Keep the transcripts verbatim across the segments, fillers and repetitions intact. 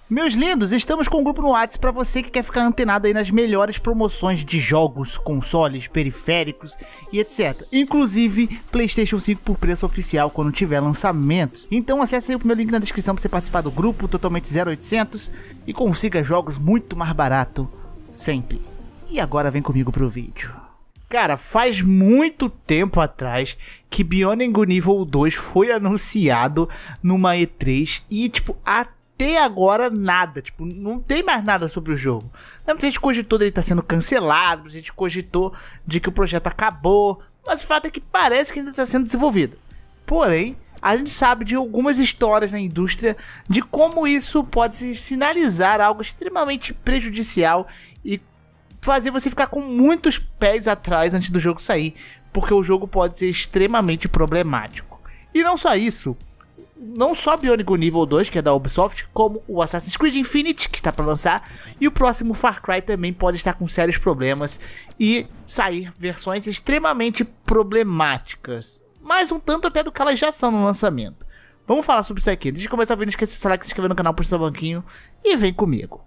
Meus lindos, estamos com um grupo no WhatsApp para você que quer ficar antenado aí nas melhores promoções de jogos, consoles, periféricos e etcétera. Inclusive PlayStation cinco por preço oficial quando tiver lançamentos. Então acesse aí o meu link na descrição para você participar do grupo totalmente zero oitocentos e consiga jogos muito mais barato sempre. E agora vem comigo pro vídeo. Cara, faz muito tempo atrás que Beyond Good and Evil dois foi anunciado numa E três e tipo até Até agora nada, tipo, não tem mais nada sobre o jogo. A gente cogitou dele estar sendo cancelado, a gente cogitou de que o projeto acabou, mas o fato é que parece que ainda está sendo desenvolvido. Porém, a gente sabe de algumas histórias na indústria de como isso pode sinalizar algo extremamente prejudicial e fazer você ficar com muitos pés atrás antes do jogo sair, porque o jogo pode ser extremamente problemático. E não só isso. Não só Beyond Good and Evil dois, que é da Ubisoft, como o Assassin's Creed Infinite, que está para lançar, e o próximo Far Cry também pode estar com sérios problemas e sair versões extremamente problemáticas, mais um tanto até do que elas já são no lançamento. Vamos falar sobre isso aqui. Deixa eu começar o vídeo, não esqueça de like, se inscrever no canal, puxa o banquinho e vem comigo.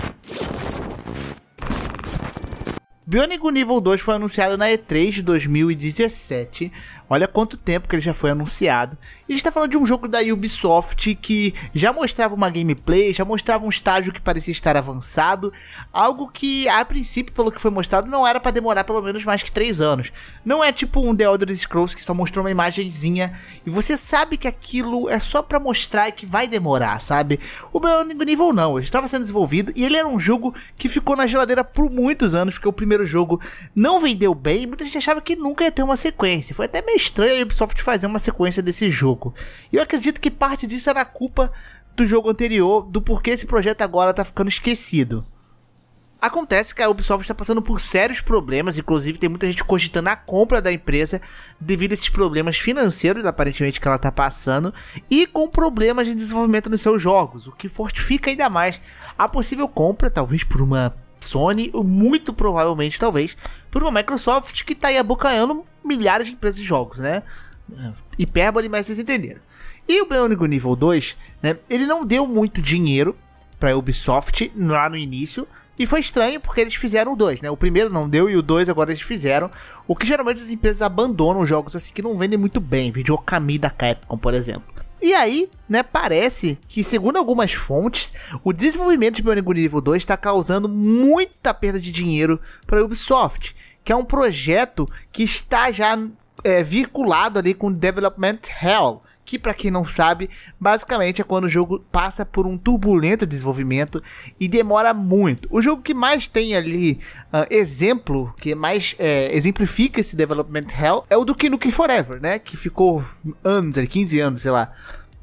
Beyond Good and Evil dois foi anunciado na E três de dois mil e dezessete. Olha quanto tempo que ele já foi anunciado. E a gente tá falando de um jogo da Ubisoft que já mostrava uma gameplay, já mostrava um estágio que parecia estar avançado. Algo que, a princípio, pelo que foi mostrado, não era pra demorar pelo menos mais que três anos. Não é tipo um The Elder Scrolls que só mostrou uma imagenzinha e você sabe que aquilo é só pra mostrar e que vai demorar, sabe? O Beyond Good and Evil não, ele estava sendo desenvolvido e ele era um jogo que ficou na geladeira por muitos anos, porque o primeiro jogo não vendeu bem e muita gente achava que nunca ia ter uma sequência. Foi até meio estranho a Ubisoft fazer uma sequência desse jogo. E eu acredito que parte disso era culpa do jogo anterior, do porquê esse projeto agora tá ficando esquecido. Acontece que a Ubisoft está passando por sérios problemas, inclusive tem muita gente cogitando a compra da empresa devido a esses problemas financeiros, aparentemente, que ela está passando, e com problemas de desenvolvimento nos seus jogos, o que fortifica ainda mais a possível compra, talvez por uma Sony, ou muito provavelmente, talvez, por uma Microsoft que está aí abocanhando milhares de empresas de jogos, né? Hipérbole, mas vocês entenderam. E o Beyond Good and Evil dois, né, ele não deu muito dinheiro para a Ubisoft lá no início, e foi estranho porque eles fizeram o dois, né? O primeiro não deu e o dois agora eles fizeram, o que geralmente as empresas abandonam jogos assim que não vendem muito bem, vídeo Okami da Capcom, por exemplo. E aí, né, parece que, segundo algumas fontes, o desenvolvimento de Beyond Good and Evil dois está causando muita perda de dinheiro para a Ubisoft, que é um projeto que está já é, vinculado ali com Development Hell, que, para quem não sabe, basicamente é quando o jogo passa por um turbulento desenvolvimento e demora muito. O jogo que mais tem ali uh, exemplo, que mais é, exemplifica esse Development Hell, é o do Duke Nukem Forever, né? Que ficou anos, quinze anos, sei lá,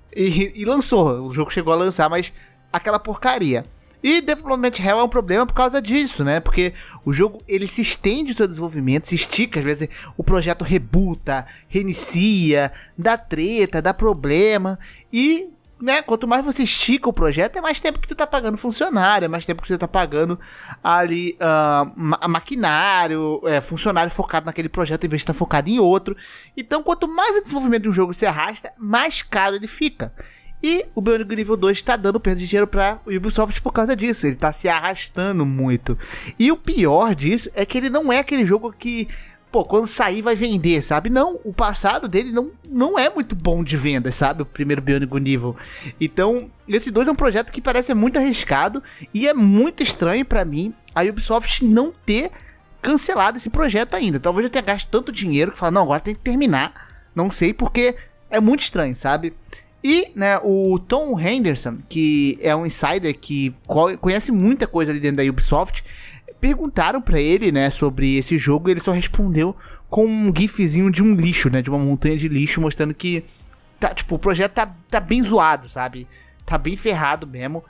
e, e lançou. O jogo chegou a lançar, mas aquela porcaria. E Development Hell é um problema por causa disso, né? Porque o jogo, ele se estende o seu desenvolvimento, se estica, às vezes o projeto rebuta, reinicia, dá treta, dá problema. E, né, quanto mais você estica o projeto, é mais tempo que você tá pagando funcionário, é mais tempo que você tá pagando ali uh, ma maquinário, é, funcionário focado naquele projeto em vez de estar focado em outro. Então, quanto mais o desenvolvimento de um jogo se arrasta, mais caro ele fica. E o Beyond Good and Evil dois está dando perda de dinheiro para o Ubisoft por causa disso. Ele está se arrastando muito. E o pior disso é que ele não é aquele jogo que, pô, quando sair vai vender, sabe? Não, o passado dele não, não é muito bom de venda, sabe? O primeiro Beyond Good and Evil. Então, esse dois é um projeto que parece muito arriscado e é muito estranho para mim a Ubisoft não ter cancelado esse projeto ainda. Talvez eu tenha gasto tanto dinheiro que fala, não, agora tem que terminar. Não sei, porque é muito estranho, sabe? E, né, o Tom Henderson, que é um insider que conhece muita coisa ali dentro da Ubisoft, perguntaram pra ele, né, sobre esse jogo e ele só respondeu com um gifzinho de um lixo, né, de uma montanha de lixo, mostrando que, tá, tipo, o projeto tá, tá bem zoado, sabe? Tá bem ferrado mesmo.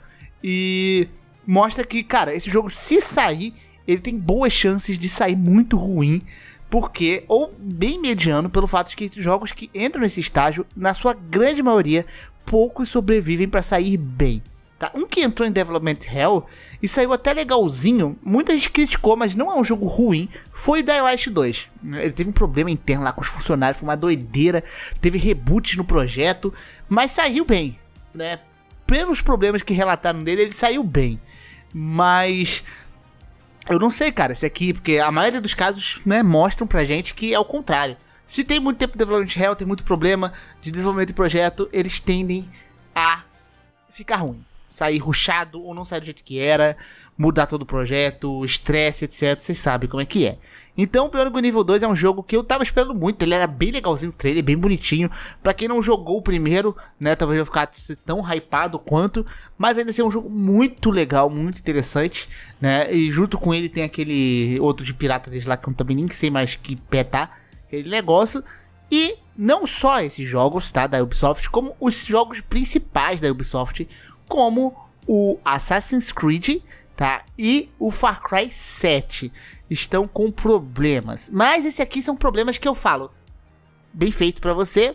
E mostra que, cara, esse jogo, se sair, ele tem boas chances de sair muito ruim. Porque, ou bem mediano, pelo fato de que esses jogos que entram nesse estágio, na sua grande maioria, poucos sobrevivem para sair bem. Tá? Um que entrou em Development Hell e saiu até legalzinho, muita gente criticou, mas não é um jogo ruim, foi o Dying Light dois. Ele teve um problema interno lá com os funcionários, foi uma doideira, teve reboots no projeto, mas saiu bem, né? pelos problemas que relataram dele, ele saiu bem. Mas eu não sei, cara, esse aqui, porque a maioria dos casos, né, mostram pra gente que é o contrário. Se tem muito tempo de development hell, tem muito problema de desenvolvimento de projeto, eles tendem a ficar ruim. Sair rushado ou não sair do jeito que era, mudar todo o projeto, estresse, etcétera. Vocês sabem como é que é. Então, o Bionic Nível dois é um jogo que eu tava esperando muito. Ele era bem legalzinho, o trailer, bem bonitinho. Pra quem não jogou o primeiro, né, talvez eu ficasse tão hypado quanto. Mas ainda assim é um jogo muito legal, muito interessante, né. E junto com ele tem aquele outro de pirata deles lá, que eu também nem sei mais que pé tá. Aquele negócio. E não só esses jogos, tá, da Ubisoft, como os jogos principais da Ubisoft, como o Assassin's Creed, tá, e o Far Cry sete estão com problemas. Mas esses aqui são problemas que eu falo, bem feito pra você,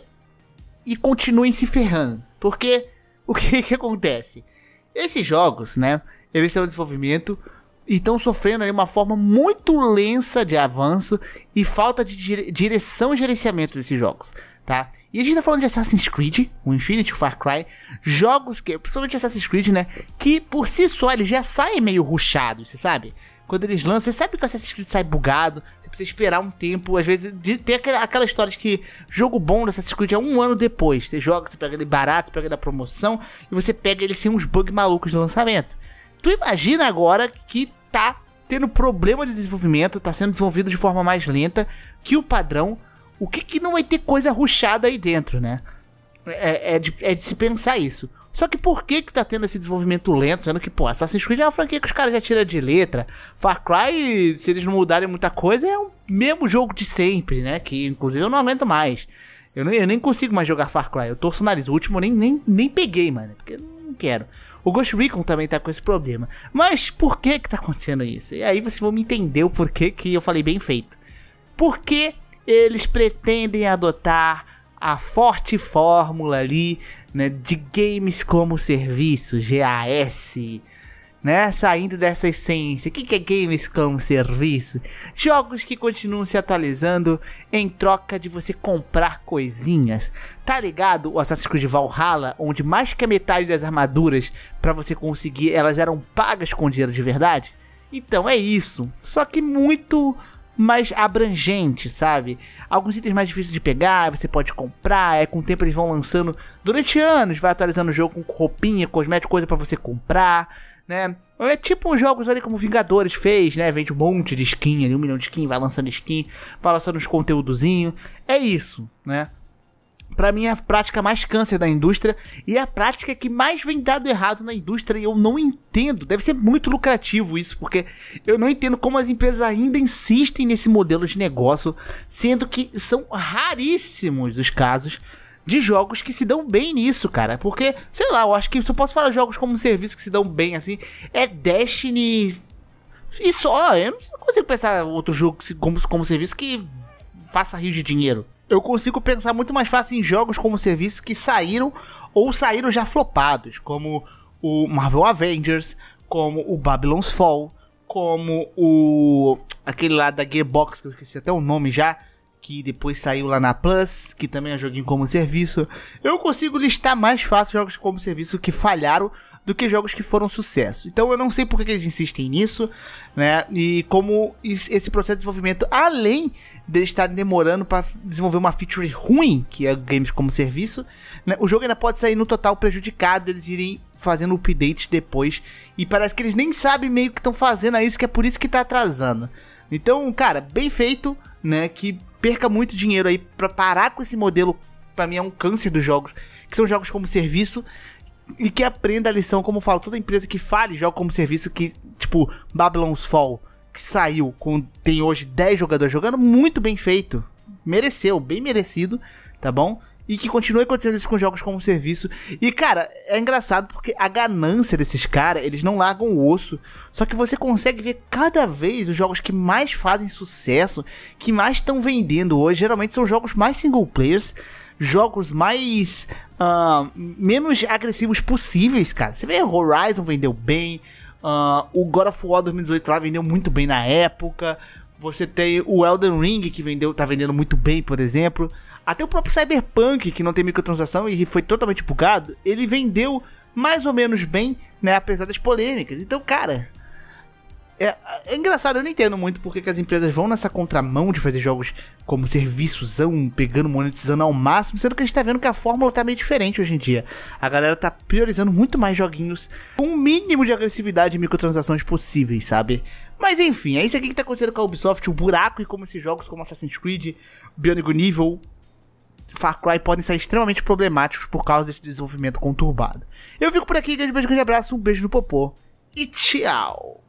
e continuem se ferrando. Porque o que que acontece? Esses jogos, né, eles estão em desenvolvimento e estão sofrendo aí uma forma muito lenta de avanço e falta de dire direção e gerenciamento desses jogos, tá? E a gente tá falando de Assassin's Creed, o Infinity, o Far Cry, jogos que, principalmente Assassin's Creed, né, que por si só eles já saem meio rushados, você sabe? Quando eles lançam, você sabe que o Assassin's Creed sai bugado, você precisa esperar um tempo, às vezes, de ter aquela, aquela história de que jogo bom do Assassin's Creed é um ano depois, você joga, você pega ele barato, você pega ele da promoção, e você pega ele sem uns bugs malucos no lançamento. Tu imagina agora que tá tendo problema de desenvolvimento, tá sendo desenvolvido de forma mais lenta que o padrão, o que que não vai ter coisa rushada aí dentro, né? É, é, de, é de se pensar isso. Só que por que que tá tendo esse desenvolvimento lento, sendo que, pô, Assassin's Creed é uma franquia que os caras já tiram de letra. Far Cry, se eles não mudarem muita coisa, é o mesmo jogo de sempre, né? Que, inclusive, eu não aguento mais. Eu, não, eu nem consigo mais jogar Far Cry, eu torço o nariz. O último eu nem, nem, nem peguei, mano, porque eu não quero. O Ghost Recon também tá com esse problema. Mas por que que tá acontecendo isso? E aí vocês vão me entender o porquê que eu falei bem feito. Porque eles pretendem adotar a forte fórmula ali, né, de games como serviço, G A S, né, saindo dessa essência. O que que é games como serviço? Jogos que continuam se atualizando em troca de você comprar coisinhas. Tá ligado o Assassin's Creed Valhalla, onde mais que a metade das armaduras para você conseguir, elas eram pagas com dinheiro de verdade? Então é isso, só que muito mais abrangente, sabe? Alguns itens mais difíceis de pegar, você pode comprar, é com o tempo eles vão lançando durante anos, vai atualizando o jogo com roupinha, cosmético, coisa pra você comprar, né? É tipo uns jogos ali como Vingadores fez, né? Vende um monte de skin ali, um milhão de skin, vai lançando skin, vai lançando uns conteúdozinhos, é isso, né? Pra mim é a prática mais câncer da indústria e é a prática que mais vem dado errado na indústria e eu não entendo. Deve ser muito lucrativo isso, porque eu não entendo como as empresas ainda insistem nesse modelo de negócio, sendo que são raríssimos os casos de jogos que se dão bem nisso, cara. Porque, sei lá, eu acho que se eu posso falar jogos como serviço que se dão bem assim, é Destiny e só. Eu não consigo pensar outro jogo como, como serviço que faça rio de dinheiro. Eu consigo pensar muito mais fácil em jogos como serviço que saíram ou saíram já flopados, como o Marvel Avengers, como o Babylon's Fall, como o aquele lá da Gearbox, que eu esqueci até o nome já, que depois saiu lá na Plus, que também é joguinho como serviço. Eu consigo listar mais fácil jogos como serviço que falharam do que jogos que foram sucesso. Então eu não sei por que eles insistem nisso, né? E como esse processo de desenvolvimento, além de eles estarem demorando para desenvolver uma feature ruim, que é games como serviço, né? O jogo ainda pode sair no total prejudicado, eles irem fazendo updates depois. E parece que eles nem sabem meio que estão fazendo isso, que é por isso que tá atrasando. Então, cara, bem feito, né? Que perca muito dinheiro aí para parar com esse modelo. Pra mim é um câncer dos jogos, que são jogos como serviço. E que aprenda a lição, como eu falo, toda empresa que fale joga como serviço, que tipo Babylon's Fall, que saiu, com, tem hoje dez jogadores jogando, muito bem feito, mereceu, bem merecido, tá bom? E que continue acontecendo isso com jogos como serviço. E cara, é engraçado porque a ganância desses caras, eles não largam o osso, só que você consegue ver cada vez os jogos que mais fazem sucesso, que mais estão vendendo hoje, geralmente são jogos mais single players, jogos mais uh, menos agressivos possíveis, cara. Você vê, Horizon vendeu bem, uh, o God of War dois mil e dezoito lá vendeu muito bem na época. Você tem o Elden Ring, que vendeu, tá vendendo muito bem, por exemplo. Até o próprio Cyberpunk, que não tem microtransação e foi totalmente bugado, ele vendeu mais ou menos bem, né, apesar das polêmicas. Então, cara, é, é engraçado, eu não entendo muito porque que as empresas vão nessa contramão de fazer jogos como serviçozão, pegando, monetizando ao máximo, sendo que a gente tá vendo que a fórmula tá meio diferente hoje em dia. A galera tá priorizando muito mais joguinhos com o mínimo de agressividade e microtransações possíveis, sabe? Mas enfim, é isso aqui que tá acontecendo com a Ubisoft, o buraco e como esses jogos como Assassin's Creed, Beyond Good and Evil, Far Cry podem ser extremamente problemáticos por causa desse desenvolvimento conturbado. Eu fico por aqui, grande beijo, grande abraço, um beijo no popô e tchau!